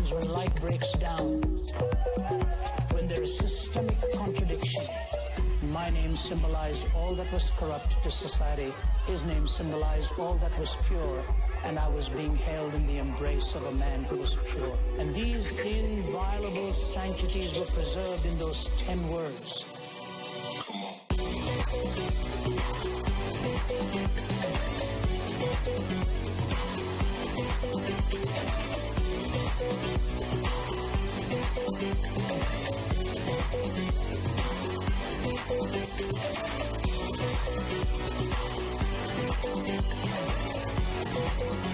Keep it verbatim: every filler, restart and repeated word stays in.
happens when life breaks down, when there is systemic contradiction. My name symbolized all that was corrupt to society. His name symbolized all that was pure, and I was being held in the embrace of a man who was pure. And these inviolable sanctities were preserved in those ten words. Come on. Thank you.